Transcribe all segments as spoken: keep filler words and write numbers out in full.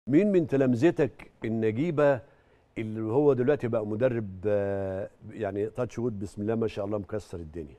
مين من تلامذتك النجيبه اللي هو دلوقتي بقى مدرب يعني تاتش وود بسم الله ما شاء الله مكسر الدنيا؟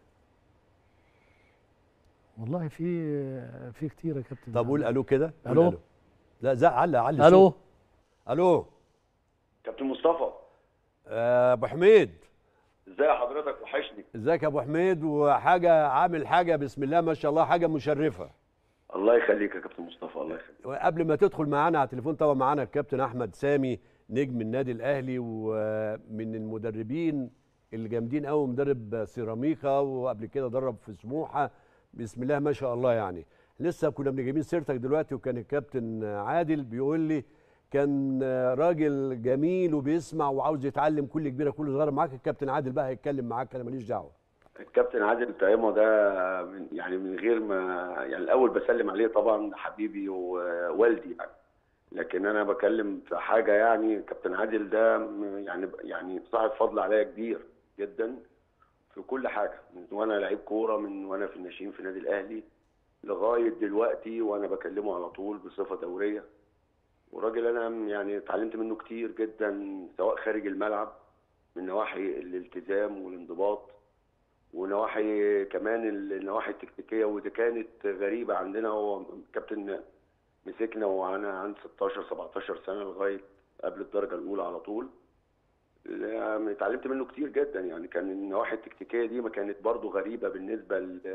والله في في كتير يا كابتن. طب قول الو كده. الو. ألو. لا زق علي علي الو. الو كابتن مصطفى. آه، ابو حميد، ازاي حضرتك؟ وحشني. ازيك يا ابو حميد؟ وحاجه عامل حاجه بسم الله ما شاء الله، حاجه مشرفه. الله يخليك يا كابتن مصطفى، الله يخليك. وقبل ما تدخل معانا على التليفون طبعا معانا الكابتن احمد سامي نجم النادي الاهلي ومن المدربين اللي جامدين قوي، مدرب سيراميكا وقبل كده درب في سموحه بسم الله ما شاء الله. يعني لسه كنا بنجيبين سيرتك دلوقتي وكان الكابتن عادل بيقول لي كان راجل جميل وبيسمع وعاوز يتعلم كل كبيره كل صغيره. معاك الكابتن عادل بقى هيتكلم معاك، انا ماليش دعوه. الكابتن عادل طعيمه ده من يعني من غير ما يعني الاول بسلم عليه طبعا، حبيبي ووالدي يعني، لكن انا بكلم في حاجه يعني كابتن عادل ده يعني يعني صاحب فضل عليا كبير جدا في كل حاجه، من وانا لعيب كوره، من وانا في الناشئين في النادي الاهلي لغايه دلوقتي وانا بكلمه على طول بصفه دوريه. وراجل انا يعني اتعلمت منه كتير جدا سواء خارج الملعب من نواحي الالتزام والانضباط، ونواحي كمان النواحي التكتيكيه، ودي كانت غريبه عندنا. هو كابتن مسكنا وانا عندي ستاشر سبعتاشر سنه لغايه قبل الدرجه الاولى على طول. اتعلمت منه كتير جدا يعني. كان النواحي التكتيكيه دي ما كانت برضو غريبه بالنسبه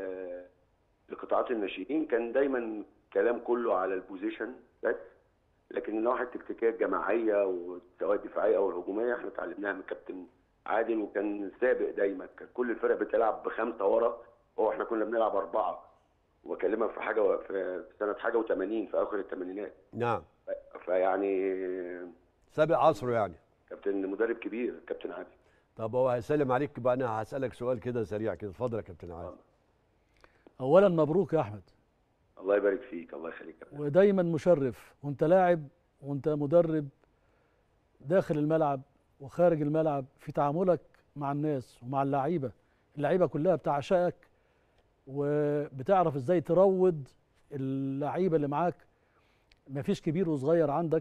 لقطاعات الناشئين، كان دايما كلام كله على البوزيشن بس، لكن النواحي التكتيكيه الجماعيه والسواء الدفاعيه او الهجوميه احنا اتعلمناها من كابتن عادل، وكان سابق دايما. كان كل الفرق بتلعب بخمسه ورا، هو احنا كنا بنلعب اربعه. وبكلمك في حاجه في سنه حاجه وثمانين في اخر الثمانينات. نعم. فيعني سابق عصره يعني. كابتن مدرب كبير كابتن عادل. طب هو هيسلم عليك بقى، انا هسالك سؤال كده سريع كده. اتفضل يا كابتن عادل. اولا مبروك يا احمد. الله يبارك فيك، الله يخليك. ودايما مشرف وانت لاعب وانت مدرب داخل الملعب وخارج الملعب في تعاملك مع الناس ومع اللعيبه. اللعيبه كلها بتعشقك وبتعرف ازاي تروض اللعيبه اللي معاك. مفيش كبير وصغير عندك.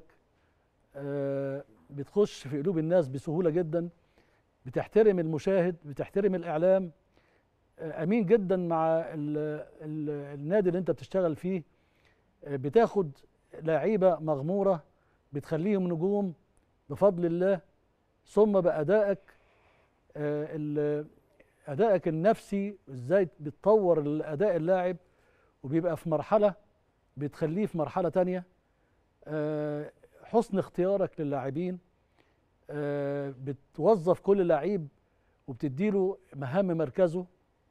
آه بتخش في قلوب الناس بسهوله جدا. بتحترم المشاهد، بتحترم الاعلام. آه امين جدا مع ال ال النادي اللي انت بتشتغل فيه. آه بتاخد لعيبه مغموره بتخليهم نجوم بفضل الله، ثم بادائك آه ادائك النفسي ازاي بتطور الاداء اللاعب وبيبقى في مرحله بتخليه في مرحله تانية. آه حسن اختيارك للاعبين. آه بتوظف كل لعيب وبتديله مهام مركزه.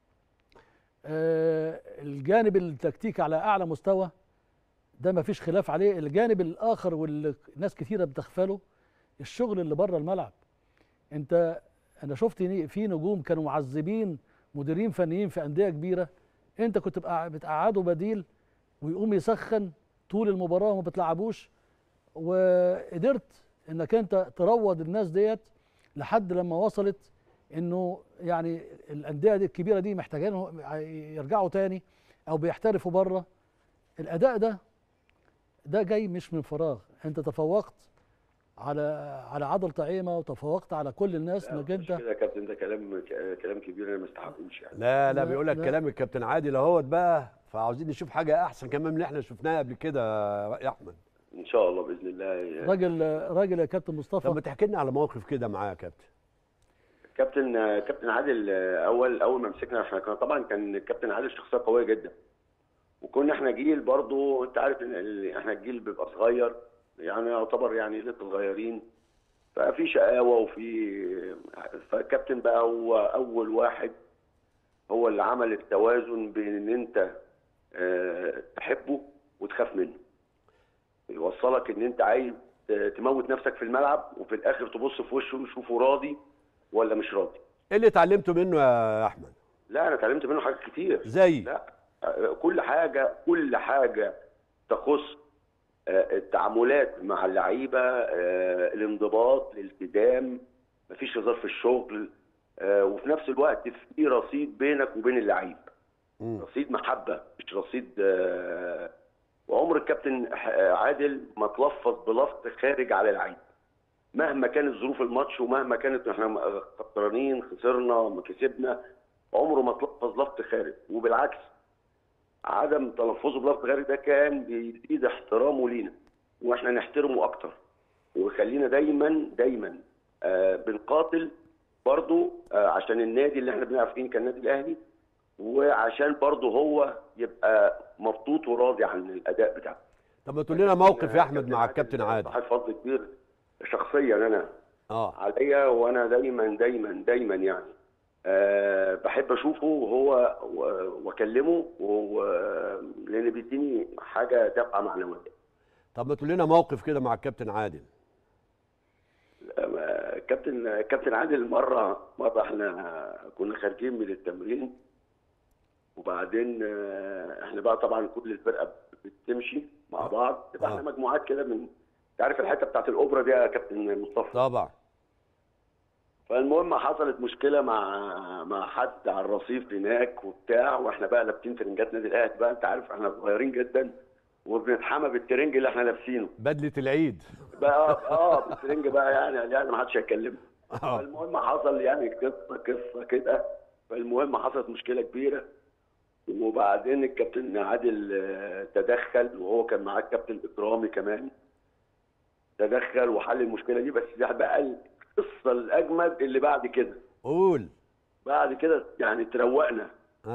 آه الجانب التكتيكي على اعلى مستوى ده ما فيش خلاف عليه. الجانب الاخر واللي ناس كثيره بتغفله الشغل اللي بره الملعب. انت انا شفت في نجوم كانوا معذبين مديرين فنيين في انديه كبيره، انت كنت بتقعده بديل ويقوم يسخن طول المباراه وما بتلعبوش، وقدرت انك انت تروض الناس ديت لحد لما وصلت انه يعني الانديه دي الكبيره دي محتاجين يرجعوا تاني او بيحترفوا بره. الاداء ده ده جاي مش من فراغ. انت تفوقت على على عادل طعيمه وتفوقت على كل الناس انك انت كده يا كابتن. ده كلام كلام كبير انا ما استحقوش يعني. لا لا بيقول لك كلام الكابتن عادل اهوت بقى، فعاوزين نشوف حاجه احسن كمان من اللي احنا شفناها قبل كده يا احمد. ان شاء الله باذن الله. راجل راجل يا كابتن مصطفى. طب ما تحكي لنا على موقف كده معاه يا كابتن. كابتن كابتن عادل اول اول ما مسكنا احنا كنا طبعا كان الكابتن عادل شخصيه قويه جدا، وكنا احنا جيل برضو انت عارف ان احنا الجيل بيبقى صغير يعني، يعتبر يعني لسه صغيرين، ففي شقاوه وفي فالكابتن بقى هو اول واحد هو اللي عمل التوازن بين ان انت اه تحبه وتخاف منه. يوصلك ان انت عايز تموت نفسك في الملعب وفي الاخر تبص في وشه وتشوفه راضي ولا مش راضي. ايه اللي اتعلمته منه يا احمد؟ لا انا اتعلمت منه حاجات كتير. زي لا كل حاجه كل حاجه تخص التعاملات مع اللعيبه، الانضباط، الالتزام، مفيش هزار في الشغل، وفي نفس الوقت في رصيد بينك وبين اللعيب. رصيد محبه مش رصيد وعمر الكابتن عادل ما تلفظ بلفظ خارج على العين، مهما كانت ظروف الماتش ومهما كانت احنا خسرانين خسرنا ما كسبنا، عمره ما تلفظ لفظ خارج. وبالعكس عدم تلفظه بلفظ خارج ده كان بيزيد احترامه لينا، واحنا نحترمه اكتر، ويخلينا دايما دايما آه بنقاتل برضه آه عشان النادي اللي احنا بنلعب فيه كان النادي الاهلي، وعشان برضه هو يبقى مبسوط وراضي عن الاداء بتاعه. طب ما تقول لنا موقف يا احمد مع الكابتن عادل. صاحب فضل كبير شخصيا انا اه عليا، وانا دايما دايما دايما يعني أه بحب اشوفه وهو واكلمه، لان بيديني حاجه دفعه معنويه. طب ما تقول لنا موقف كده مع الكابتن عادل. كابتن كابتن عادل مره مره احنا كنا خارجين من التمرين، وبعدين احنا بقى طبعا كل الفرقه بتمشي مع بعض، تبقى احنا مجموعات كده من، عارف الحته بتاعت الاوبرا دي يا كابتن مصطفى؟ طبعا. فالمهم حصلت مشكله مع مع حد على الرصيف هناك وبتاع، واحنا بقى لابسين ترنجات نادي الاهلي بقى، انت عارف احنا صغيرين جدا وبنتحمى بالترنج اللي احنا لابسينه، بدله العيد بقى اه بالترنج بقى يعني يعني ما حدش هيكلمنا. فالمهم حصل يعني قصه قصه كده، فالمهم حصلت مشكله كبيره، وبعدين الكابتن عادل تدخل، وهو كان معاه الكابتن اكرامي كمان، تدخل وحل المشكله دي. بس ده بقى القصه الاجمد اللي بعد كده. قول. بعد كده يعني تروقنا.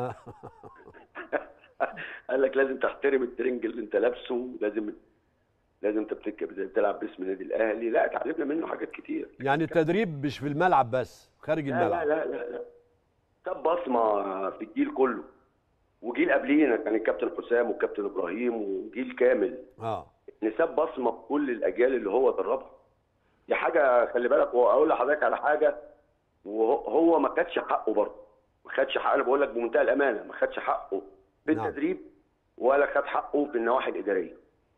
قال لك لازم تحترم الترنج اللي انت لابسه، لازم لازم انت بتلعب باسم النادي الاهلي. لا اتعلمنا منه حاجات كتير. يعني التدريب مش في الملعب بس، خارج لا الملعب. لا لا لا لا ساب بصمه في الجيل كله، وجيل قبلينا كان الكابتن حسام والكابتن ابراهيم وجيل كامل. اه نساب بصمه في كل الاجيال اللي هو دربها. دي حاجه خلي بالك، واقول لحضرتك على حاجه، وهو ما خدش حقه برضه، ما خدش حقه، انا بقول لك بمنتهى الامانه، ما خدش حقه في التدريب ولا خد حقه في النواحي الاداريه.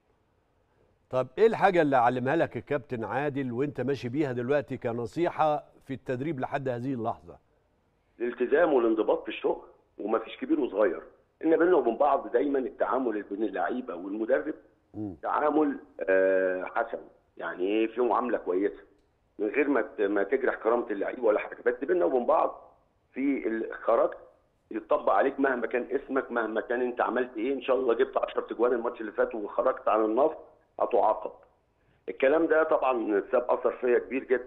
طب ايه الحاجه اللي علمها لك الكابتن عادل وانت ماشي بيها دلوقتي كنصيحه في التدريب لحد هذه اللحظه؟ الالتزام والانضباط في الشغل، وما فيش كبير وصغير، ان بيننا وبين بعض دايما التعامل بين اللعيبه والمدرب م. تعامل آه حسن، يعني ايه، في معامله كويسه من غير ما ما تجرح كرامه اللعيب ولا حاجه، بس بيننا وبين بعض في الخرج يطبق عليك مهما كان اسمك، مهما كان انت عملت ايه. ان شاء الله جبت عشرة تجوان الماتش اللي فات وخرجت عن النص هتعاقب. الكلام ده طبعا ساب اثر فيا كبير جدا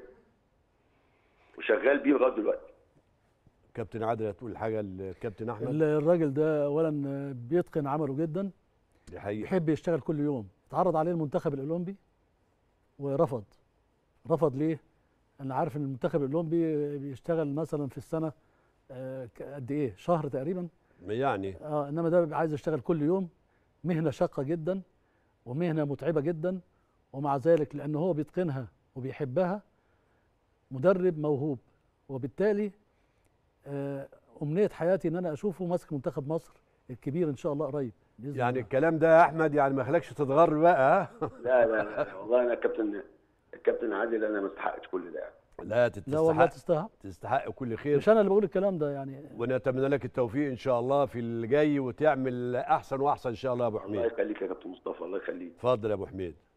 وشغال بيه لغايه دلوقتي. كابتن عادل هتقول حاجه للكابتن احمد؟ الراجل ده اولا بيتقن عمله جدا، دي حقيقه، يحب يشتغل كل يوم. اتعرض عليه المنتخب الاولمبي ورفض. رفض ليه؟ انا عارف ان المنتخب الاولمبي بيشتغل مثلا في السنه قد ايه؟ شهر تقريبا يعني اه انما ده عايز يشتغل كل يوم. مهنه شاقه جدا ومهنه متعبه جدا، ومع ذلك لانه هو بيتقنها وبيحبها مدرب موهوب. وبالتالي امنيه حياتي ان انا اشوفه ماسك منتخب مصر الكبير ان شاء الله قريب باذن يعني الله. الكلام ده يا احمد يعني ما يخليكش تتغر بقى. لا لا لا والله انا كابتن الكابتن عادل انا ما استحقش كل ده. لا تستحق. لا والله تستحق، تستحق كل خير. مش انا اللي بقول الكلام ده يعني. ونتمنى لك التوفيق ان شاء الله في اللي جاي، وتعمل احسن واحسن ان شاء الله يا ابو حميد. الله يخليك يا كابتن مصطفى، الله يخليك. اتفضل يا ابو حميد.